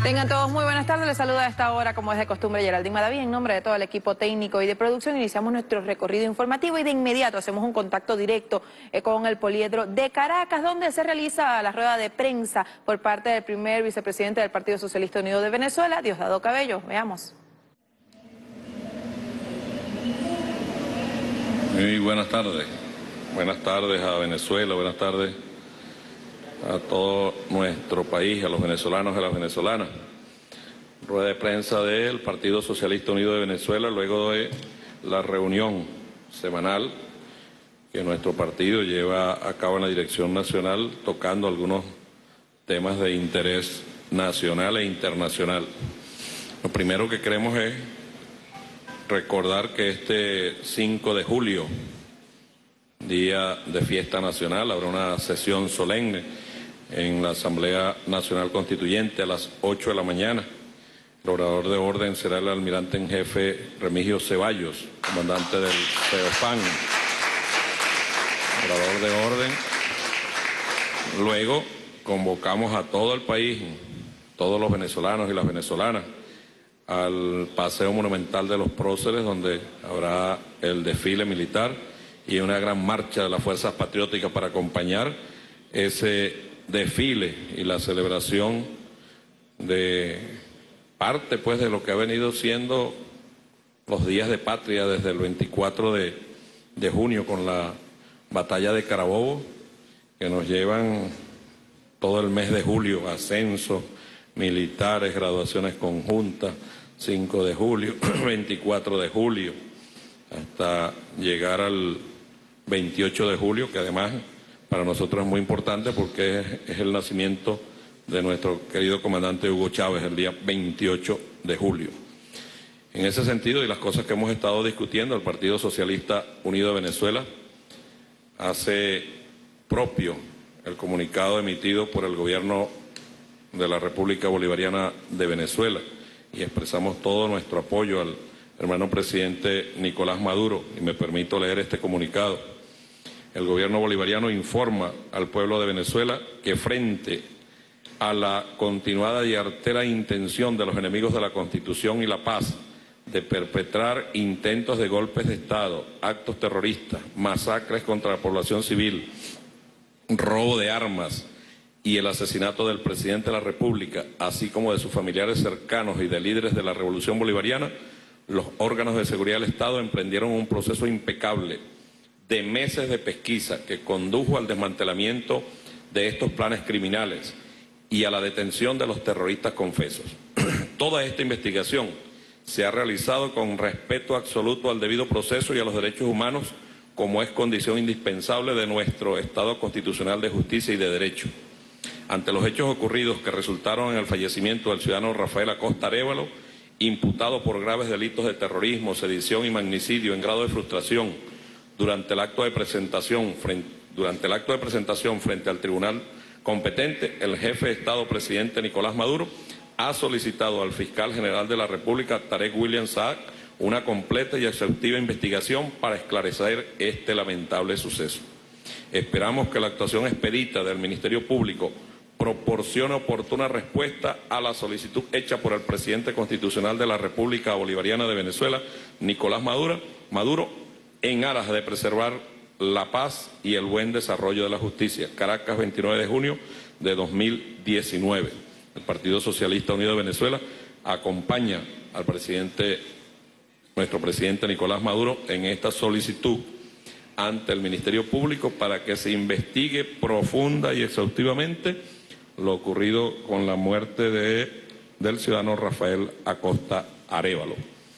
Tengan todos muy buenas tardes, les saluda a esta hora como es de costumbre Geraldine Madaví. En nombre de todo el equipo técnico y de producción iniciamos nuestro recorrido informativo y de inmediato hacemos un contacto directo con el Poliedro de Caracas, donde se realiza la rueda de prensa por parte del primer vicepresidente del Partido Socialista Unido de Venezuela, Diosdado Cabello. Veamos. Muy buenas tardes. Buenas tardes a Venezuela, buenas tardes a todo nuestro país, a los venezolanos y a las venezolanas. Rueda de prensa del Partido Socialista Unido de Venezuela luego de la reunión semanal que nuestro partido lleva a cabo en la Dirección Nacional, tocando algunos temas de interés nacional e internacional. Lo primero que queremos es recordar que este 5 de julio, día de fiesta nacional, habrá una sesión solemne en la Asamblea Nacional Constituyente a las 8 de la mañana. El orador de orden será el almirante en jefe Remigio Ceballos, comandante del CEOPAN. Orador de orden. Luego convocamos a todo el país, todos los venezolanos y las venezolanas, al Paseo Monumental de los Próceres, donde habrá el desfile militar y una gran marcha de las fuerzas patrióticas para acompañar ese desfile y la celebración de parte pues de lo que ha venido siendo los días de patria desde el 24 de junio con la batalla de Carabobo, que nos llevan todo el mes de julio, ascensos militares, graduaciones conjuntas, 5 de julio, 24 de julio, hasta llegar al 28 de julio, que además para nosotros es muy importante porque es el nacimiento de nuestro querido comandante Hugo Chávez, el día 28 de julio. En ese sentido, y las cosas que hemos estado discutiendo, el Partido Socialista Unido de Venezuela hace propio el comunicado emitido por el gobierno de la República Bolivariana de Venezuela y expresamos todo nuestro apoyo al hermano presidente Nicolás Maduro, y me permito leer este comunicado. El gobierno bolivariano informa al pueblo de Venezuela que frente a la continuada y artera intención de los enemigos de la Constitución y la paz de perpetrar intentos de golpes de Estado, actos terroristas, masacres contra la población civil, robo de armas y el asesinato del presidente de la República, así como de sus familiares cercanos y de líderes de la Revolución Bolivariana, los órganos de seguridad del Estado emprendieron un proceso impecable de meses de pesquisa que condujo al desmantelamiento de estos planes criminales y a la detención de los terroristas confesos. Toda esta investigación se ha realizado con respeto absoluto al debido proceso y a los derechos humanos, como es condición indispensable de nuestro Estado constitucional de justicia y de derecho. Ante los hechos ocurridos que resultaron en el fallecimiento del ciudadano Rafael Acosta Arévalo, imputado por graves delitos de terrorismo, sedición y magnicidio en grado de frustración, durante el acto de presentación frente al tribunal competente, el jefe de Estado presidente Nicolás Maduro ha solicitado al fiscal general de la República, Tarek William Saab, una completa y exhaustiva investigación para esclarecer este lamentable suceso. Esperamos que la actuación expedita del Ministerio Público proporcione oportuna respuesta a la solicitud hecha por el presidente constitucional de la República Bolivariana de Venezuela, Nicolás Maduro, en aras de preservar la paz y el buen desarrollo de la justicia. Caracas, 29 de junio de 2019. El Partido Socialista Unido de Venezuela acompaña al nuestro presidente Nicolás Maduro en esta solicitud ante el Ministerio Público para que se investigue profunda y exhaustivamente lo ocurrido con la muerte del ciudadano Rafael Acosta Arévalo.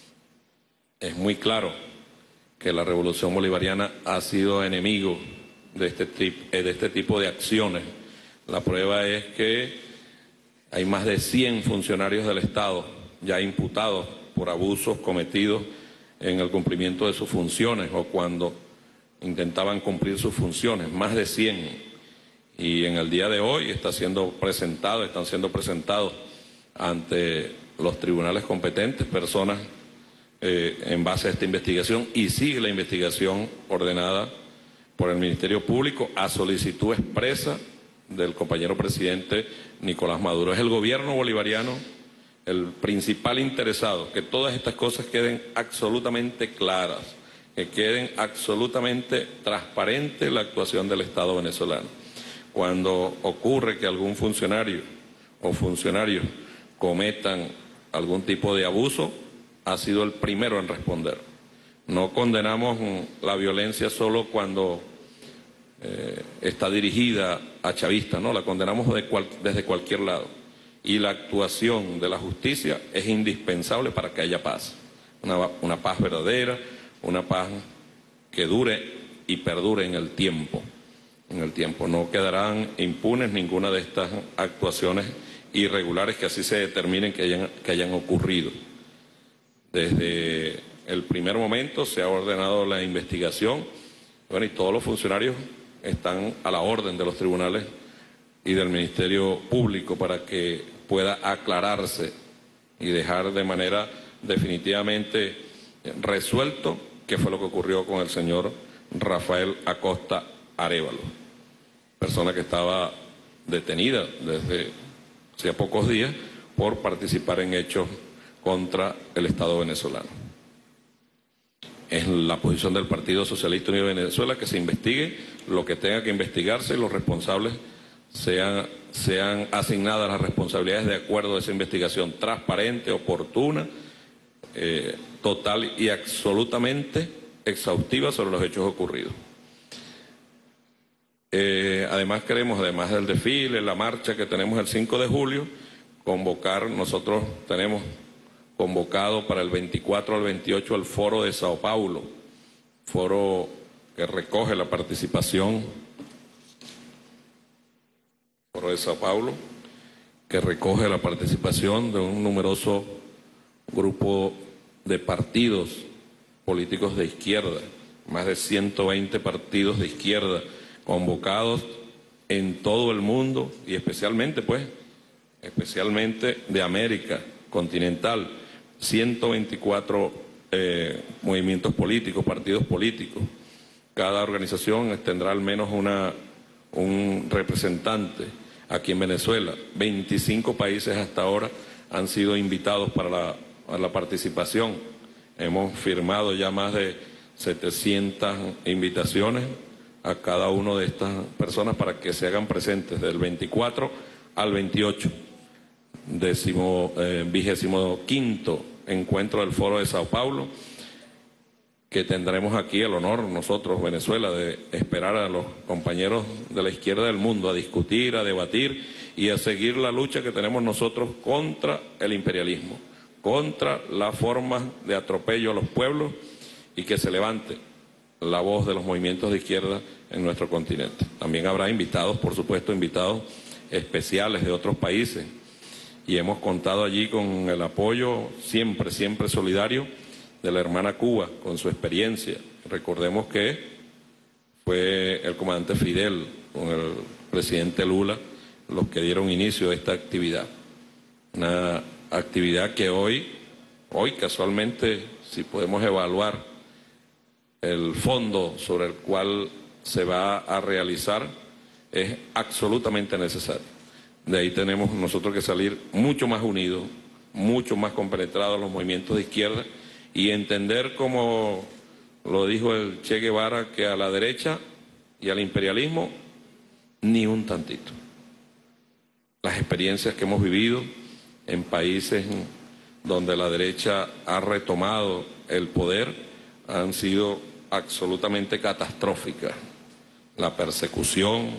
Es muy claro que la Revolución Bolivariana ha sido enemigo de este tipo de acciones. La prueba es que hay más de 100 funcionarios del Estado ya imputados por abusos cometidos en el cumplimiento de sus funciones o cuando intentaban cumplir sus funciones, más de 100. Y en el día de hoy están siendo presentados ante los tribunales competentes personas en base a esta investigación, y sigue la investigación ordenada por el Ministerio Público a solicitud expresa del compañero presidente Nicolás Maduro. Es el gobierno bolivariano el principal interesado, que todas estas cosas queden absolutamente claras, que queden absolutamente transparente la actuación del Estado venezolano. Cuando ocurre que algún funcionario o funcionarios cometan algún tipo de abuso, ha sido el primero en responder. No condenamos la violencia solo cuando está dirigida a chavistas, no, la condenamos desde cualquier lado. Y la actuación de la justicia es indispensable para que haya paz. Una paz verdadera, una paz que dure y perdure en el tiempo. En el tiempo no quedarán impunes ninguna de estas actuaciones irregulares que así se determinen que hayan ocurrido. Desde el primer momento se ha ordenado la investigación, bueno, y todos los funcionarios están a la orden de los tribunales y del Ministerio Público para que pueda aclararse y dejar de manera definitivamente resuelto qué fue lo que ocurrió con el señor Rafael Acosta Arévalo, persona que estaba detenida desde hacía pocos días por participar en hechos contra el Estado venezolano. Es la posición del Partido Socialista Unido de Venezuela que se investigue lo que tenga que investigarse y los responsables sean asignadas las responsabilidades de acuerdo a esa investigación transparente, oportuna, total y absolutamente exhaustiva sobre los hechos ocurridos. Además queremos, además del desfile, la marcha que tenemos el 5 de julio, convocar, nosotros tenemos convocado para el 24 al 28 el Foro de Sao Paulo, foro que recoge la participación, Foro de Sao Paulo, que recoge la participación de un numeroso grupo de partidos políticos de izquierda, más de 120 partidos de izquierda convocados en todo el mundo y especialmente de América continental, 124 movimientos políticos, partidos políticos. Cada organización tendrá al menos un representante aquí en Venezuela. 25 países hasta ahora han sido invitados para la participación. Hemos firmado ya más de 700 invitaciones a cada una de estas personas para que se hagan presentes del 24 al 28, 25º encuentro del Foro de Sao Paulo, que tendremos aquí el honor nosotros, Venezuela, de esperar a los compañeros de la izquierda del mundo a discutir, a debatir y a seguir la lucha que tenemos nosotros contra el imperialismo, contra las formas de atropello a los pueblos y que se levante la voz de los movimientos de izquierda en nuestro continente. También habrá invitados, por supuesto, invitados especiales de otros países y hemos contado allí con el apoyo siempre solidario de la hermana Cuba, con su experiencia. Recordemos que fue el comandante Fidel con el presidente Lula los que dieron inicio a esta actividad. Una actividad que hoy casualmente, si podemos evaluar el fondo sobre el cual se va a realizar, es absolutamente necesario. De ahí tenemos nosotros que salir mucho más unidos, mucho más compenetrados los movimientos de izquierda y entender, como lo dijo el Che Guevara, que a la derecha y al imperialismo ni un tantito. Las experiencias que hemos vivido en países donde la derecha ha retomado el poder han sido absolutamente catastróficas. La persecución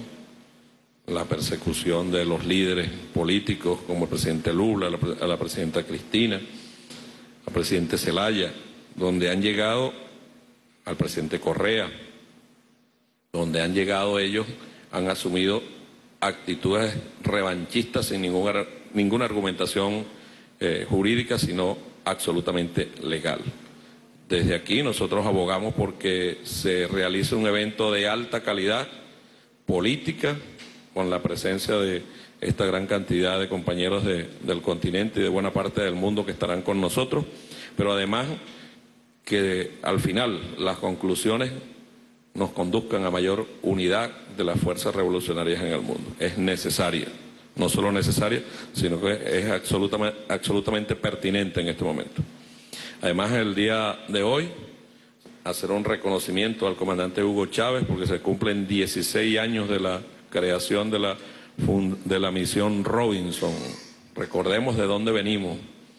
de los líderes políticos como el presidente Lula, a la presidenta Cristina, al presidente Zelaya, donde han llegado al presidente Correa, donde han llegado ellos, han asumido actitudes revanchistas sin ninguna argumentación jurídica, sino absolutamente legal. Desde aquí nosotros abogamos porque se realice un evento de alta calidad política, con la presencia de esta gran cantidad de compañeros del continente y de buena parte del mundo que estarán con nosotros, pero además que al final las conclusiones nos conduzcan a mayor unidad de las fuerzas revolucionarias en el mundo. Es necesaria no solo necesaria, sino que es absolutamente pertinente en este momento. Además, el día de hoy, hacer un reconocimiento al comandante Hugo Chávez, porque se cumplen 16 años de la creación de la misión Robinson. Recordemos de dónde venimos,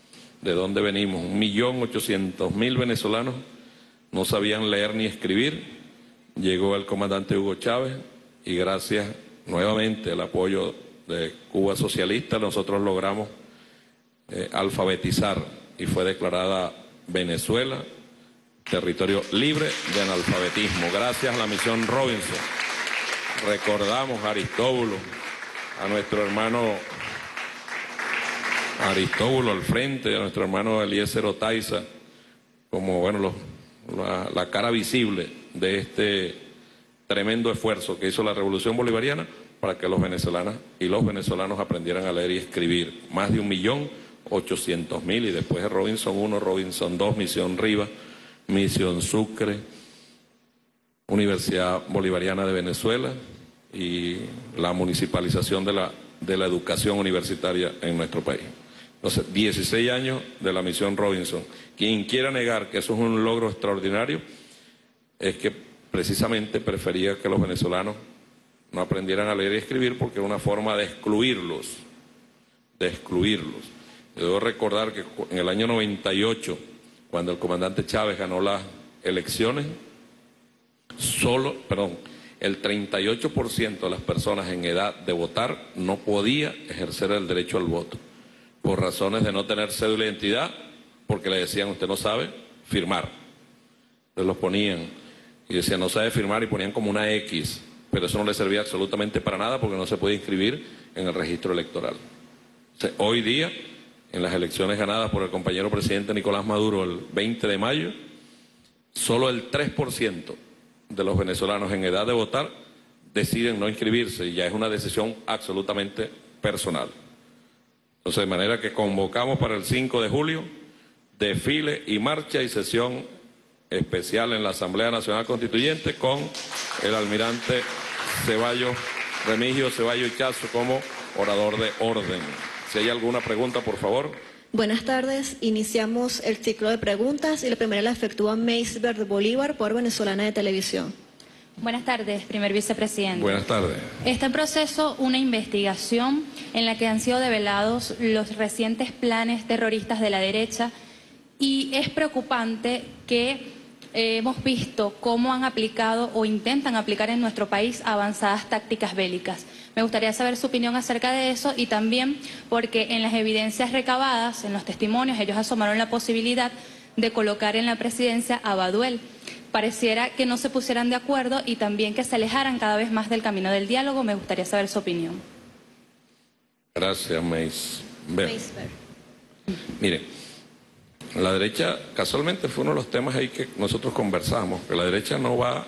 1.800.000 venezolanos no sabían leer ni escribir. Llegó el comandante Hugo Chávez y gracias nuevamente al apoyo de Cuba Socialista nosotros logramos alfabetizar y fue declarada Venezuela territorio libre de analfabetismo, gracias a la misión Robinson. Recordamos a Aristóbulo, a nuestro hermano Aristóbulo al frente, a nuestro hermano Eliezer Otaiza, como bueno, la cara visible de este tremendo esfuerzo que hizo la Revolución Bolivariana para que los venezolanas y los venezolanos aprendieran a leer y escribir. Más de 1.800.000 y después de Robinson 1, Robinson 2, Misión Rivas, Misión Sucre, Universidad Bolivariana de Venezuela y la municipalización de la educación universitaria en nuestro país. Entonces, 16 años de la misión Robinson. Quien quiera negar que eso es un logro extraordinario es que precisamente prefería que los venezolanos no aprendieran a leer y escribir porque era una forma de excluirlos. Debo recordar que en el año 98, cuando el comandante Chávez ganó las elecciones, el 38% de las personas en edad de votar no podía ejercer el derecho al voto, por razones de no tener cédula de identidad, porque le decían, usted no sabe firmar. Entonces los ponían y decían, no sabe firmar, y ponían como una X, pero eso no le servía absolutamente para nada porque no se podía inscribir en el registro electoral. Entonces, hoy día, en las elecciones ganadas por el compañero presidente Nicolás Maduro el 20 de mayo, solo el 3% de los venezolanos en edad de votar deciden no inscribirse y ya es una decisión absolutamente personal. Entonces, de manera que convocamos para el 5 de julio desfile y marcha y sesión especial en la Asamblea Nacional Constituyente con el almirante Remigio Ceballos Ichazo como orador de orden. Si hay alguna pregunta, por favor. Buenas tardes. Iniciamos el ciclo de preguntas y la primera la efectúa Meisbert Bolívar por Venezolana de Televisión. Buenas tardes, primer vicepresidente. Buenas tardes. Está en proceso una investigación en la que han sido develados los recientes planes terroristas de la derecha y es preocupante que hemos visto cómo han aplicado o intentan aplicar en nuestro país avanzadas tácticas bélicas. Me gustaría saber su opinión acerca de eso y también porque en las evidencias recabadas, en los testimonios, ellos asomaron la posibilidad de colocar en la presidencia a Baduel. Pareciera que no se pusieran de acuerdo y también que se alejaran cada vez más del camino del diálogo. Me gustaría saber su opinión. Gracias, Mire, la derecha, casualmente fue uno de los temas ahí que nosotros conversamos, que la derecha no va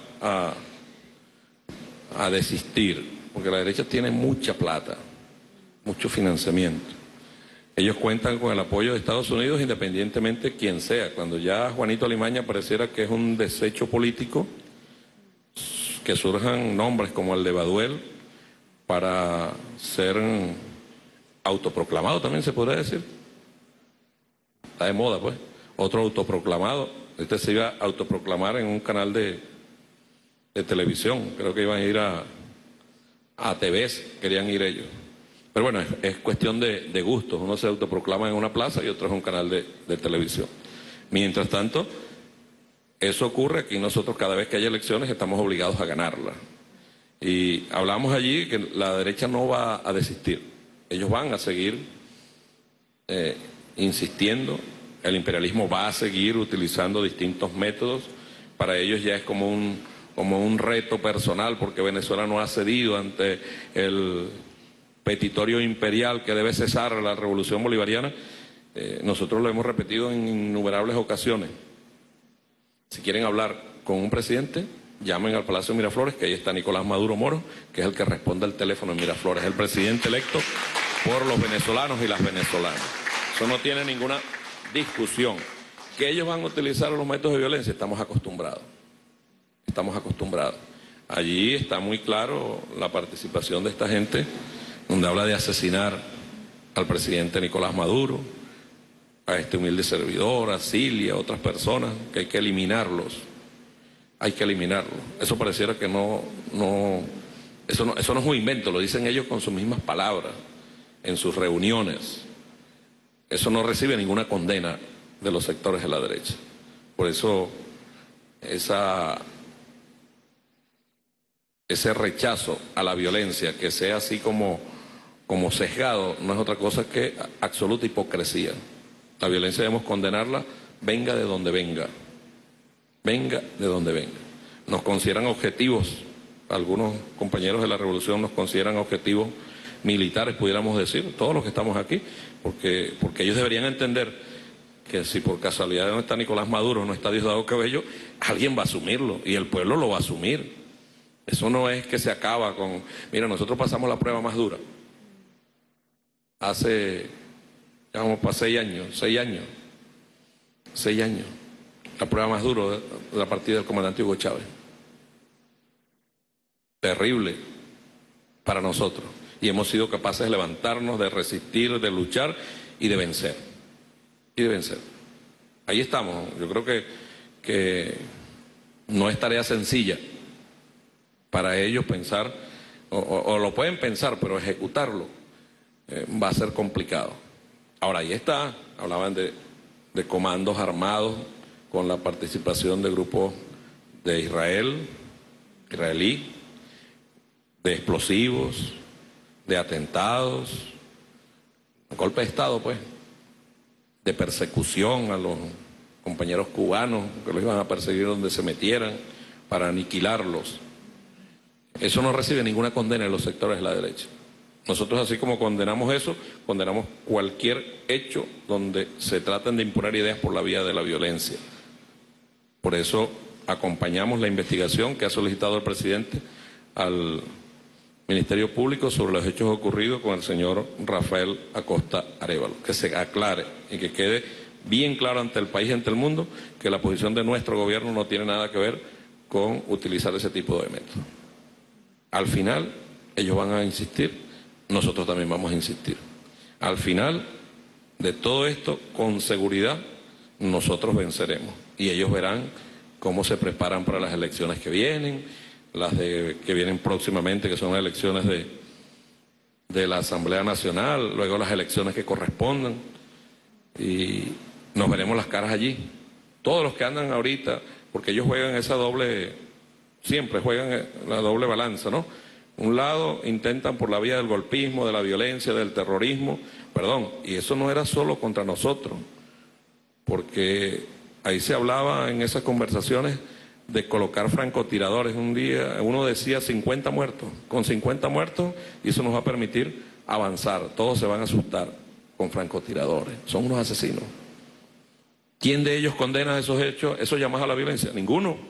a desistir, porque la derecha tiene mucha plata, mucho financiamiento. Ellos cuentan con el apoyo de Estados Unidos independientemente de quién sea. Cuando ya Juanito Alimaña pareciera que es un desecho político, que surjan nombres como el de Baduel para ser autoproclamado, también se podría decir. Está de moda, pues. Otro autoproclamado. Este se iba a autoproclamar en un canal de televisión. Creo que iban a ir a TVs, querían ir ellos. Pero bueno, es cuestión de gustos. Uno se autoproclama en una plaza y otro es un canal de televisión. Mientras tanto, eso ocurre aquí. Nosotros cada vez que hay elecciones estamos obligados a ganarlas. Y hablamos allí que la derecha no va a desistir. Ellos van a seguir insistiendo. El imperialismo va a seguir utilizando distintos métodos. Para ellos ya es como un reto personal porque Venezuela no ha cedido ante el petitorio imperial que debe cesar la revolución bolivariana. Nosotros lo hemos repetido en innumerables ocasiones. Si quieren hablar con un presidente, llamen al Palacio de Miraflores, que ahí está Nicolás Maduro Moro, que es el que responde al teléfono en Miraflores, el presidente electo por los venezolanos y las venezolanas. Eso no tiene ninguna discusión. Que ellos van a utilizar los métodos de violencia, estamos acostumbrados. Estamos acostumbrados. Allí está muy claro la participación de esta gente, donde donde habla de asesinar al presidente Nicolás Maduro, a este humilde servidor, a Cilia, a otras personas, que hay que eliminarlos. Hay que eliminarlos. Eso pareciera que eso no es un invento, lo dicen ellos con sus mismas palabras, en sus reuniones. Eso no recibe ninguna condena de los sectores de la derecha. Por eso ese rechazo a la violencia, que sea así como sesgado, no es otra cosa que absoluta hipocresía. La violencia debemos condenarla, venga de donde venga. Venga de donde venga. Nos consideran objetivos, algunos compañeros de la revolución nos consideran objetivos militares, pudiéramos decir, todos los que estamos aquí, porque ellos deberían entender que si por casualidad no está Nicolás Maduro, no está Diosdado Cabello, alguien va a asumirlo y el pueblo lo va a asumir. Eso no es que se acaba con... Mira, nosotros pasamos la prueba más dura. Hace, ya vamos para 6 años. La prueba más dura de la partida del comandante Hugo Chávez. Terrible para nosotros. Y hemos sido capaces de levantarnos, de resistir, de luchar y de vencer. Ahí estamos. Yo creo que no es tarea sencilla para ellos pensar, o lo pueden pensar, pero ejecutarlo va a ser complicado. Ahora, ahí está, hablaban de comandos armados con la participación de grupos de israelí, de explosivos, de atentados, golpe de Estado, pues, de persecución a los compañeros cubanos, que los iban a perseguir donde se metieran para aniquilarlos. Eso no recibe ninguna condena en los sectores de la derecha. Nosotros, así como condenamos eso, condenamos cualquier hecho donde se traten de imponer ideas por la vía de la violencia. Por eso acompañamos la investigación que ha solicitado el presidente al Ministerio Público sobre los hechos ocurridos con el señor Rafael Acosta Arévalo. Que se aclare y que quede bien claro ante el país y ante el mundo que la posición de nuestro gobierno no tiene nada que ver con utilizar ese tipo de métodos. Al final, ellos van a insistir, nosotros también vamos a insistir. Al final de todo esto, con seguridad, nosotros venceremos. Y ellos verán cómo se preparan para las elecciones que vienen, que vienen próximamente, que son las elecciones de la Asamblea Nacional, luego las elecciones que correspondan. Y nos veremos las caras allí. Todos los que andan ahorita, porque ellos juegan esa doble... Siempre juegan la doble balanza, ¿no? Un lado intentan por la vía del golpismo, de la violencia, del terrorismo, y eso no era solo contra nosotros, porque ahí se hablaba en esas conversaciones de colocar francotiradores. Un día uno decía 50 muertos, con 50 muertos, y eso nos va a permitir avanzar, todos se van a asustar con francotiradores, son unos asesinos. ¿Quién de ellos condena esos hechos, esos llamados a la violencia? Ninguno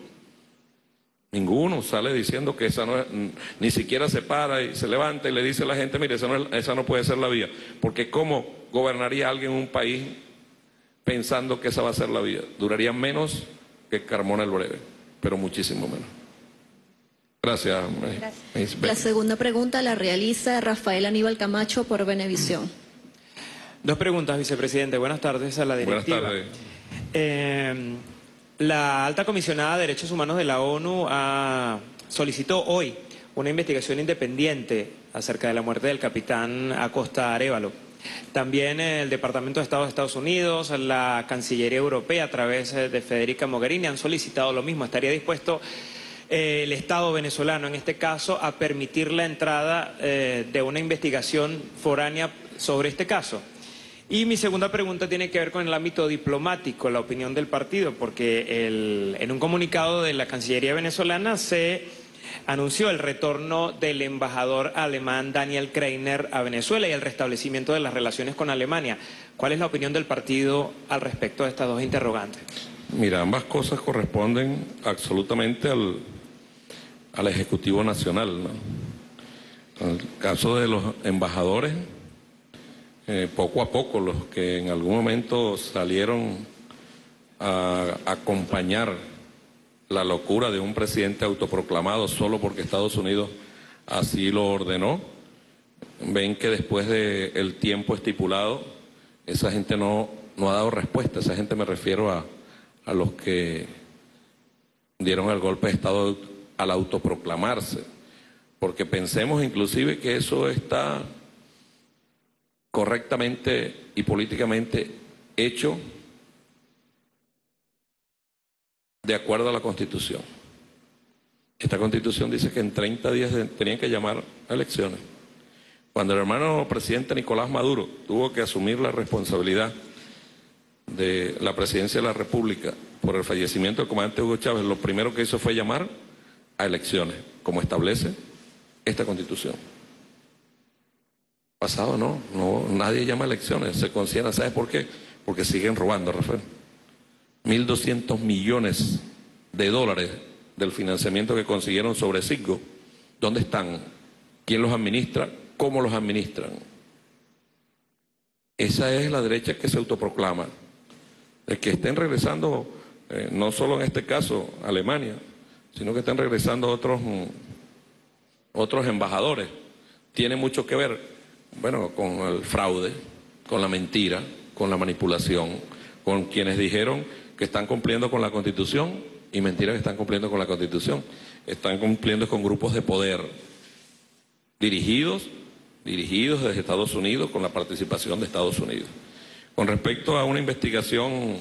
sale diciendo que esa no es, ni siquiera se para y se levanta y le dice a la gente, mire, esa no puede ser la vía. Porque ¿cómo gobernaría alguien un país pensando que esa va a ser la vía? Duraría menos que Carmona el Breve, pero muchísimo menos. Gracias. La segunda pregunta la realiza Rafael Aníbal Camacho por Venevisión. 2 preguntas, vicepresidente. Buenas tardes a la directiva. Buenas tardes. La alta comisionada de Derechos Humanos de la ONU solicitó hoy una investigación independiente acerca de la muerte del capitán Acosta Arévalo. También el Departamento de Estado de Estados Unidos, la Cancillería Europea a través de Federica Mogherini han solicitado lo mismo. ¿Estaría dispuesto el Estado venezolano, en este caso, a permitir la entrada de una investigación foránea sobre este caso? Y mi segunda pregunta tiene que ver con el ámbito diplomático, la opinión del partido, porque en un comunicado de la Cancillería venezolana se anunció el retorno del embajador alemán Daniel Kreiner a Venezuela y el restablecimiento de las relaciones con Alemania. ¿Cuál es la opinión del partido al respecto de estas 2 interrogantes? Mira, ambas cosas corresponden absolutamente al Ejecutivo Nacional, ¿no? En el caso de los embajadores, poco a poco los que en algún momento salieron a acompañar la locura de un presidente autoproclamado solo porque Estados Unidos así lo ordenó, ven que después del tiempo estipulado, esa gente no ha dado respuesta. Esa gente, me refiero a los que dieron el golpe de Estado al autoproclamarse, porque pensemos inclusive que eso está correctamente y políticamente hecho de acuerdo a la Constitución. Esta Constitución dice que en 30 días tenían que llamar a elecciones. Cuando el hermano presidente Nicolás Maduro tuvo que asumir la responsabilidad de la presidencia de la República por el fallecimiento del comandante Hugo Chávez, lo primero que hizo fue llamar a elecciones, como establece esta Constitución. Pasado no, nadie llama a elecciones, se considera. ¿Sabes por qué? Porque siguen robando, Rafael. 1.200 millones de dólares del financiamiento que consiguieron sobre Citgo, ¿dónde están? ¿Quién los administra? ¿Cómo los administran? Esa es la derecha que se autoproclama. De que estén regresando, no solo en este caso a Alemania, sino que estén regresando otros embajadores. Tiene mucho que ver, bueno, con el fraude, con la mentira, con la manipulación, con quienes dijeron que están cumpliendo con la Constitución y mentira que están cumpliendo con la Constitución. Están cumpliendo con grupos de poder dirigidos desde Estados Unidos, con la participación de Estados Unidos. Con respecto a una investigación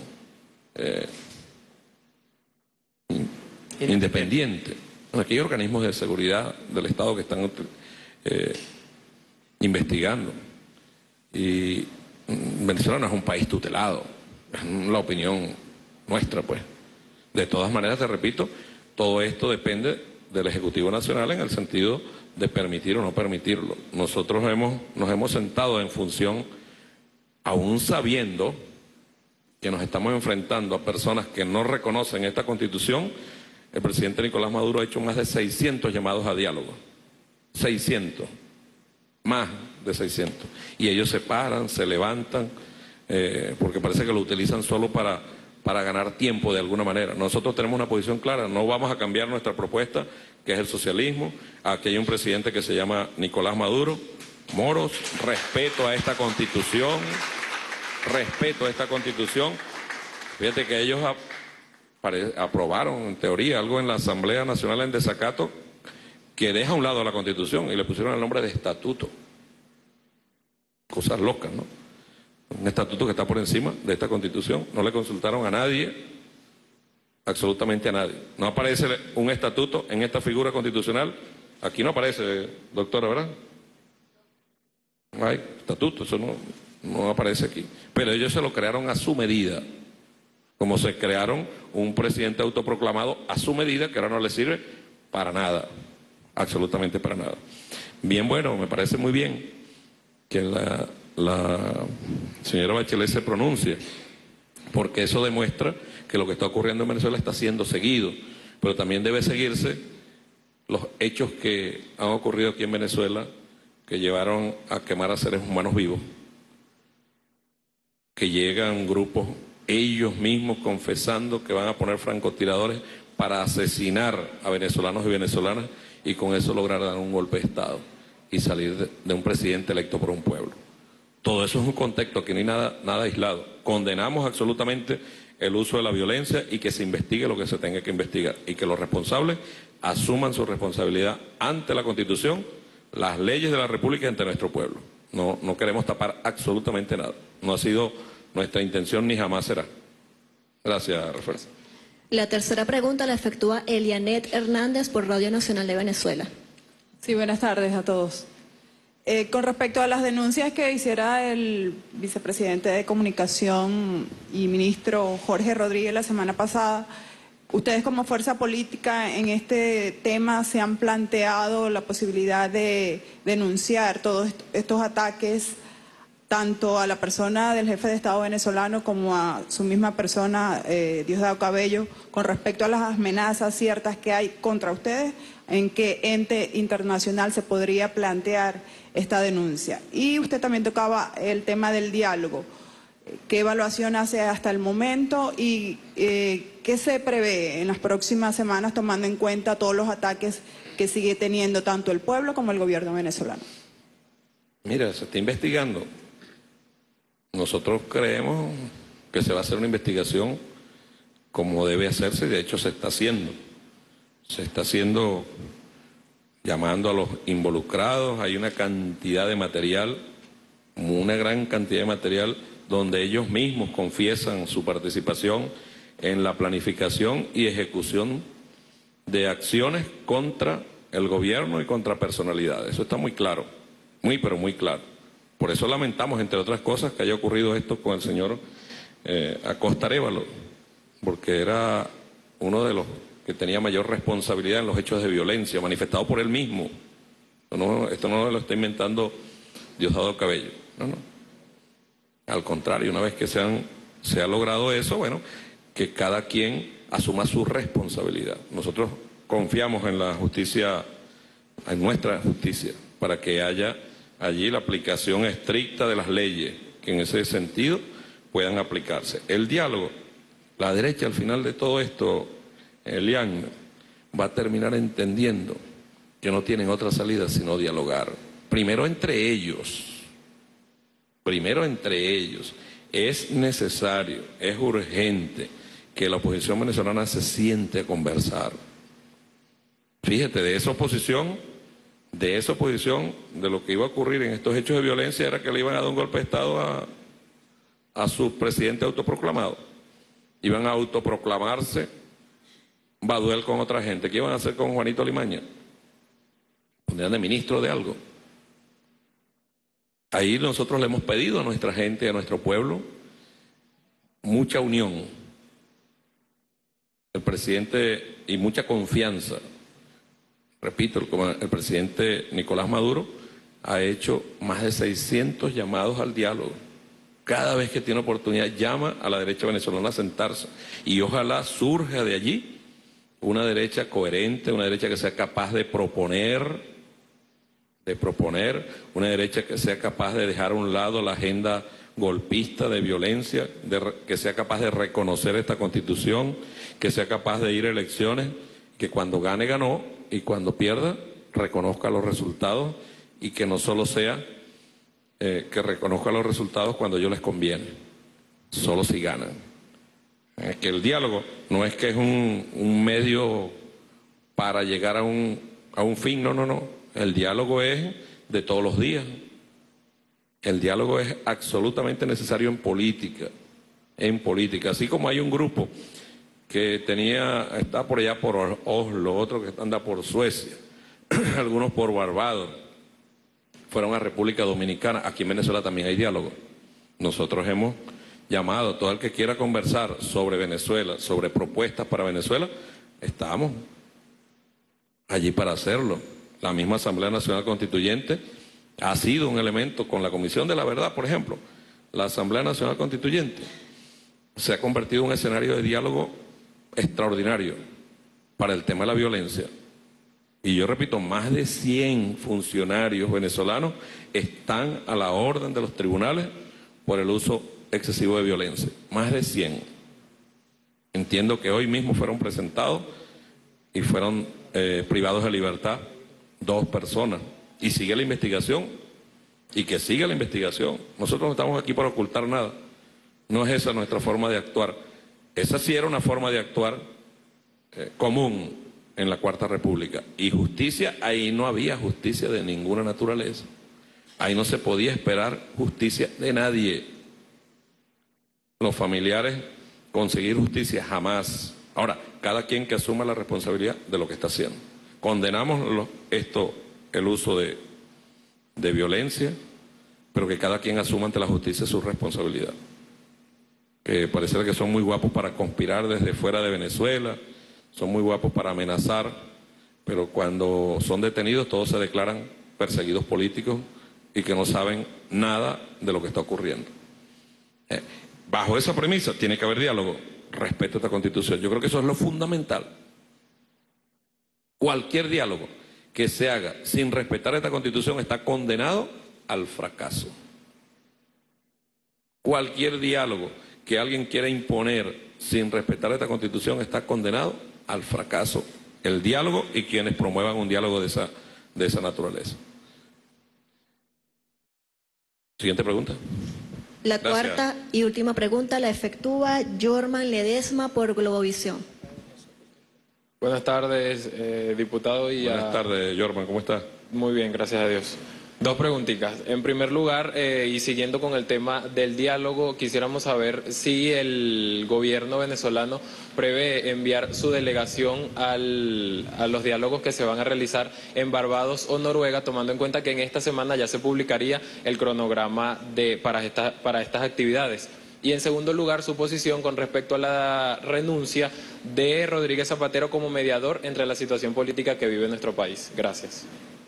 independiente, aquí hay organismos de seguridad del Estado que están investigando. Y Venezuela no es un país tutelado, es la opinión nuestra, pues. De todas maneras, te repito, todo esto depende del Ejecutivo Nacional en el sentido de permitir o no permitirlo. Nosotros nos hemos sentado en función, aún sabiendo que nos estamos enfrentando a personas que no reconocen esta Constitución. El presidente Nicolás Maduro ha hecho más de 600 llamados a diálogo. 600. Más de 600. Y ellos se paran, se levantan, porque parece que lo utilizan solo para ganar tiempo de alguna manera. Nosotros tenemos una posición clara, no vamos a cambiar nuestra propuesta, que es el socialismo. Aquí hay un presidente que se llama Nicolás Maduro. Moros, respeto a esta Constitución, Fíjate que ellos aprobaron, en teoría, algo en la Asamblea Nacional en desacato que deja a un lado la Constitución y le pusieron el nombre de estatuto. Cosas locas, ¿no? Un estatuto que está por encima de esta Constitución. No le consultaron a nadie, absolutamente a nadie. No aparece un estatuto en esta figura constitucional. Aquí no aparece, doctora, ¿verdad? No hay estatuto, eso no aparece aquí. Pero ellos se lo crearon a su medida, como se crearon un presidente autoproclamado a su medida, que ahora no le sirve para nada, absolutamente para nada. Bien, bueno, me parece muy bien que la señora Bachelet se pronuncie, porque eso demuestra que lo que está ocurriendo en Venezuela está siendo seguido, pero también debe seguirse los hechos que han ocurrido aquí en Venezuela, que llevaron a quemar a seres humanos vivos, que llegan grupos, ellos mismos confesando que van a poner francotiradores para asesinar a venezolanos y venezolanas y con eso lograr dar un golpe de Estado y salir de un presidente electo por un pueblo. Todo eso es un contexto, que no hay nada aislado. Condenamos absolutamente el uso de la violencia y que se investigue lo que se tenga que investigar y que los responsables asuman su responsabilidad ante la Constitución, las leyes de la República y ante nuestro pueblo. No queremos tapar absolutamente nada. No ha sido nuestra intención ni jamás será. Gracias, Rafael. La tercera pregunta la efectúa Elianet Hernández por Radio Nacional de Venezuela. Sí, buenas tardes a todos. Con respecto a las denuncias que hiciera el vicepresidente de Comunicación y ministro Jorge Rodríguez la semana pasada, ustedes como fuerza política en este tema se han planteado la posibilidad de denunciar todos estos ataques tanto a la persona del jefe de Estado venezolano como a su misma persona, Diosdado Cabello, con respecto a las amenazas ciertas que hay contra ustedes. ¿En qué ente internacional se podría plantear esta denuncia? Y usted también tocaba el tema del diálogo. ¿Qué evaluación hace hasta el momento y qué se prevé en las próximas semanas, tomando en cuenta todos los ataques que sigue teniendo tanto el pueblo como el gobierno venezolano? Mira, se está investigando. Nosotros creemos que se va a hacer una investigación como debe hacerse, y de hecho se está haciendo. Se está haciendo llamando a los involucrados, hay una cantidad de material, una gran cantidad de material donde ellos mismos confiesan su participación en la planificación y ejecución de acciones contra el gobierno y contra personalidades. Eso está muy claro, pero muy claro. Por eso lamentamos, entre otras cosas, que haya ocurrido esto con el señor Acosta Arévalo, porque era uno de los que tenía mayor responsabilidad en los hechos de violencia, manifestado por él mismo. Esto no lo está inventando Diosdado Cabello, no. Al contrario, una vez que se ha logrado eso, bueno, que cada quien asuma su responsabilidad. Nosotros confiamos en la justicia, en nuestra justicia, para que haya allí la aplicación estricta de las leyes, que en ese sentido puedan aplicarse. El diálogo, la derecha al final de todo esto, Elian, va a terminar entendiendo que no tienen otra salida sino dialogar. Primero entre ellos. Es necesario, es urgente que la oposición venezolana se siente a conversar. Fíjate, de esa oposición, de lo que iba a ocurrir en estos hechos de violencia era que le iban a dar un golpe de Estado a su presidente autoproclamado. Iban a autoproclamarse Baduel con otra gente. ¿Qué iban a hacer con Juanito Limaña? Pondrían de ministro de algo. Ahí nosotros le hemos pedido a nuestra gente, a nuestro pueblo, mucha unión. El presidente, y mucha confianza. Repito, el presidente Nicolás Maduro ha hecho más de 600 llamados al diálogo. Cada vez que tiene oportunidad llama a la derecha venezolana a sentarse. Y ojalá surja de allí una derecha coherente, una derecha que sea capaz de proponer, una derecha que sea capaz de dejar a un lado la agenda golpista de violencia, que sea capaz de reconocer esta Constitución, que sea capaz de ir a elecciones, que cuando gane, ganó, y cuando pierda, reconozca los resultados, y que no solo sea que reconozca los resultados cuando a ellos les conviene, solo si ganan. Que el diálogo no es que es un medio para llegar a un fin, no. El diálogo es de todos los días. El diálogo es absolutamente necesario en política. Así como hay un grupo que está por allá por Oslo, otro que anda por Suecia, algunos por Barbados, fueron a República Dominicana. Aquí en Venezuela también hay diálogo. Nosotros hemos llamado a todo el que quiera conversar sobre Venezuela, sobre propuestas para Venezuela, estamos allí para hacerlo. La misma Asamblea Nacional Constituyente ha sido un elemento con la Comisión de la Verdad, por ejemplo. La Asamblea Nacional Constituyente se ha convertido en un escenario de diálogo extraordinario para el tema de la violencia. Y yo repito, más de 100 funcionarios venezolanos están a la orden de los tribunales por el uso excesivo de violencia. Más de 100. Entiendo que hoy mismo fueron presentados y fueron privados de libertad 2 personas. Y sigue la investigación. Y que siga la investigación. Nosotros no estamos aquí para ocultar nada. No es esa nuestra forma de actuar. Esa sí era una forma de actuar común en la Cuarta República. Y justicia, ahí no había justicia de ninguna naturaleza. Ahí no se podía esperar justicia de nadie. Los familiares conseguir justicia jamás. Ahora, cada quien que asuma la responsabilidad de lo que está haciendo. Condenamos el uso de violencia, pero que cada quien asuma ante la justicia su responsabilidad. Que parece que son muy guapos para conspirar desde fuera de Venezuela, son muy guapos para amenazar, pero cuando son detenidos todos se declaran perseguidos políticos y que no saben nada de lo que está ocurriendo. Bajo esa premisa tiene que haber diálogo, respeto a esta Constitución. Yo creo que eso es lo fundamental. Cualquier diálogo que se haga sin respetar esta Constitución está condenado al fracaso. Cualquier diálogo que alguien quiera imponer sin respetar esta Constitución está condenado al fracaso. El diálogo y quienes promuevan un diálogo de esa naturaleza. Siguiente pregunta. La Gracias. cuarta y última pregunta la efectúa Jorman Ledesma por Globovisión. Buenas tardes, diputado. Buenas tardes, Jorman, ¿cómo estás? Muy bien, gracias a Dios. Dos preguntitas. En primer lugar, y siguiendo con el tema del diálogo, quisiéramos saber si el gobierno venezolano prevé enviar su delegación a los diálogos que se van a realizar en Barbados o Noruega, tomando en cuenta que en esta semana ya se publicaría el cronograma para estas actividades. Y en segundo lugar, su posición con respecto a la renuncia de Rodríguez Zapatero como mediador entre la situación política que vive nuestro país. Gracias.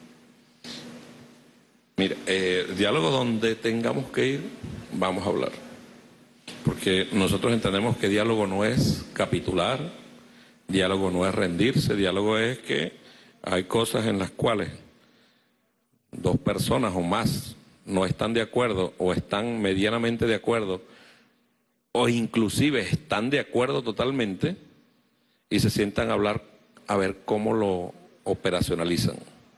Mira, diálogo donde tengamos que ir, vamos a hablar. Porque nosotros entendemos que diálogo no es capitular, diálogo no es rendirse, diálogo es que hay cosas en las cuales dos personas o más no están de acuerdo o están medianamente de acuerdo o inclusive están de acuerdo totalmente y se sientan a hablar a ver cómo lo operacionalizan.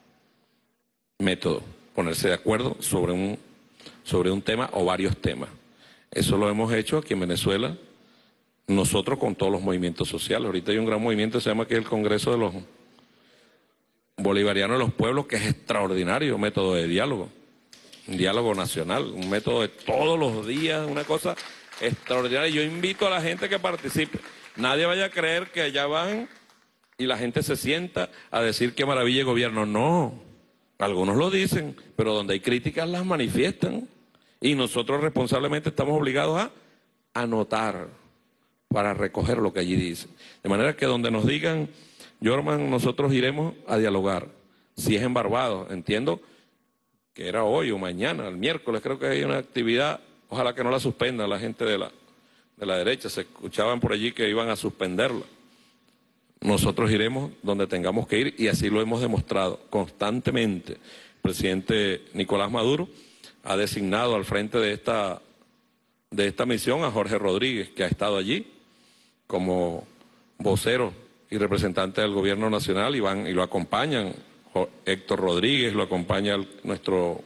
Método, ponerse de acuerdo sobre un tema o varios temas. Eso lo hemos hecho aquí en Venezuela, nosotros con todos los movimientos sociales. Ahorita hay un gran movimiento que se llama aquí el Congreso de los Bolivarianos de los Pueblos, que es extraordinario, un método de diálogo, un diálogo nacional, un método de todos los días, una cosa extraordinaria. Yo invito a la gente que participe. Nadie vaya a creer que allá van y la gente se sienta a decir qué maravilla el gobierno. No, algunos lo dicen, pero donde hay críticas las manifiestan. Y nosotros responsablemente estamos obligados a anotar para recoger lo que allí dicen. De manera que donde nos digan, Jorman, nosotros iremos a dialogar. Si es en Barbados, entiendo que era hoy o mañana, el miércoles creo que hay una actividad. Ojalá que no la suspendan la gente de la derecha. Se escuchaban por allí que iban a suspenderla. Nosotros iremos donde tengamos que ir y así lo hemos demostrado constantemente. El presidente Nicolás Maduro ha designado al frente de esta misión a Jorge Rodríguez, que ha estado allí como vocero y representante del gobierno nacional, y lo acompañan Héctor Rodríguez, lo acompaña nuestro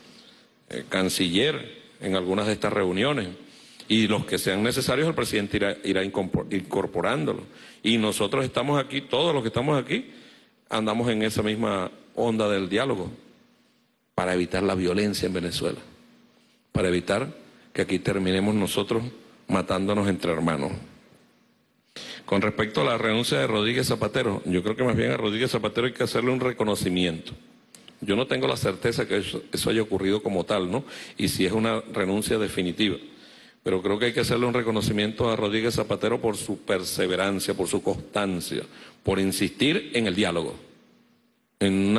canciller en algunas de estas reuniones, y los que sean necesarios el presidente irá incorporándolo. Y nosotros estamos aquí, todos los que estamos aquí, andamos en esa misma onda del diálogo para evitar la violencia en Venezuela, para evitar que aquí terminemos nosotros matándonos entre hermanos. Con respecto a la renuncia de Rodríguez Zapatero, yo creo que más bien a Rodríguez Zapatero hay que hacerle un reconocimiento. Yo no tengo la certeza que eso haya ocurrido como tal, ¿no? Y si es una renuncia definitiva. Pero creo que hay que hacerle un reconocimiento a Rodríguez Zapatero por su perseverancia, por su constancia, por insistir en el diálogo, en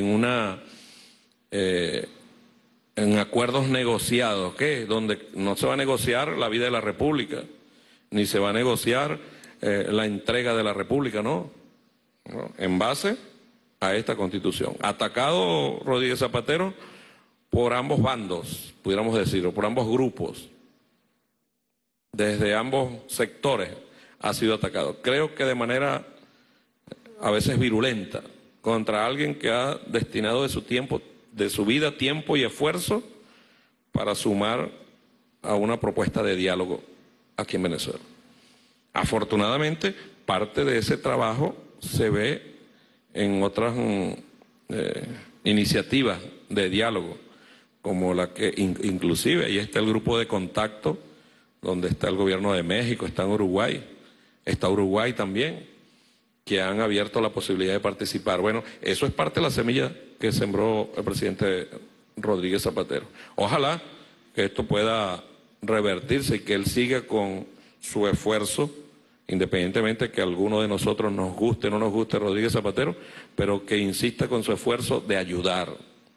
acuerdos negociados, ¿qué? Donde no se va a negociar la vida de la República, ni se va a negociar la entrega de la República, ¿no? En base a esta Constitución. Atacado Rodríguez Zapatero por ambos bandos, pudiéramos decirlo, por ambos grupos, desde ambos sectores ha sido atacado. Creo que de manera a veces virulenta, contra alguien que ha destinado de su tiempo, de su vida, tiempo y esfuerzo para sumar a una propuesta de diálogo aquí en Venezuela. Afortunadamente, parte de ese trabajo se ve en otras iniciativas de diálogo, como la que inclusive ahí está el grupo de contacto, donde está el gobierno de México, está Uruguay también, que han abierto la posibilidad de participar. Bueno, eso es parte de la semilla que sembró el presidente Rodríguez Zapatero. Ojalá que esto pueda revertirse y que él siga con su esfuerzo, independientemente que a alguno de nosotros nos guste o no nos guste Rodríguez Zapatero, pero que insista con su esfuerzo de ayudar,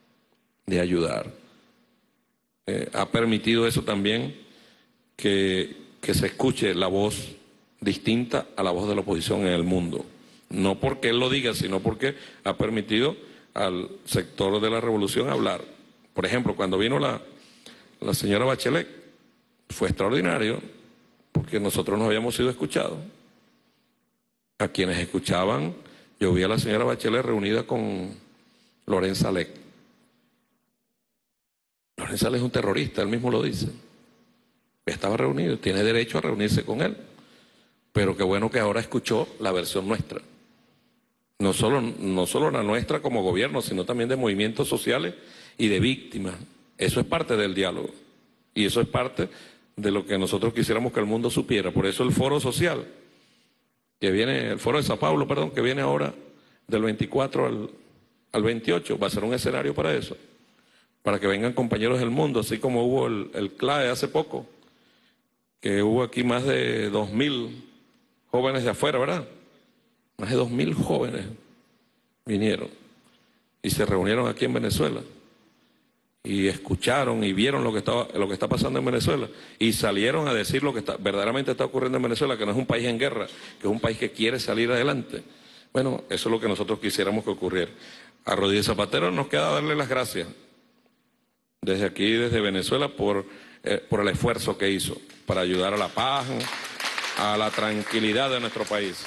ha permitido eso también, que se escuche la voz distinta a la voz de la oposición en el mundo. No porque él lo diga, sino porque ha permitido al sector de la revolución hablar. Por ejemplo, cuando vino la señora Bachelet, fue extraordinario, porque nosotros no habíamos sido escuchados. A quienes escuchaban, yo vi a la señora Bachelet reunida con Lorenza Lech. Manizales es un terrorista, él mismo lo dice. Estaba reunido, tiene derecho a reunirse con él. Pero qué bueno que ahora escuchó la versión nuestra. No solo la nuestra como gobierno, sino también de movimientos sociales y de víctimas. Eso es parte del diálogo. Y eso es parte de lo que nosotros quisiéramos que el mundo supiera. Por eso el foro social, que viene, el foro de Sao Paulo, perdón, que viene ahora del 24 al 28, va a ser un escenario para eso. Para que vengan compañeros del mundo, así como hubo el CLAE hace poco, que hubo aquí más de 2.000 jóvenes de afuera, ¿verdad? Más de 2.000 jóvenes vinieron y se reunieron aquí en Venezuela y escucharon y vieron lo que está pasando en Venezuela y salieron a decir lo que verdaderamente está ocurriendo en Venezuela, que no es un país en guerra, que es un país que quiere salir adelante. Bueno, eso es lo que nosotros quisiéramos que ocurriera. A Rodríguez Zapatero nos queda darle las gracias desde aquí, desde Venezuela, por el esfuerzo que hizo para ayudar a la paz, a la tranquilidad de nuestro país,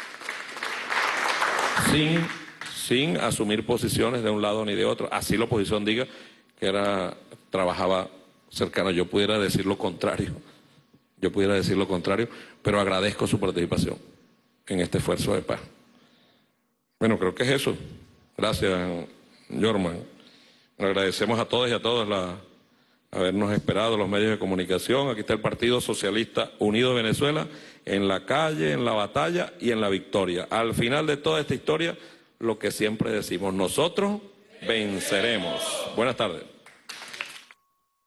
sin asumir posiciones de un lado ni de otro. Así la oposición diga que trabajaba cercano. Yo pudiera decir lo contrario, pero agradezco su participación en este esfuerzo de paz. Bueno, creo que es eso. Gracias, Yorman. Agradecemos a todos y a todas habernos esperado, los medios de comunicación. Aquí está el Partido Socialista Unido de Venezuela, en la calle, en la batalla y en la victoria. Al final de toda esta historia, lo que siempre decimos, nosotros venceremos. Buenas tardes.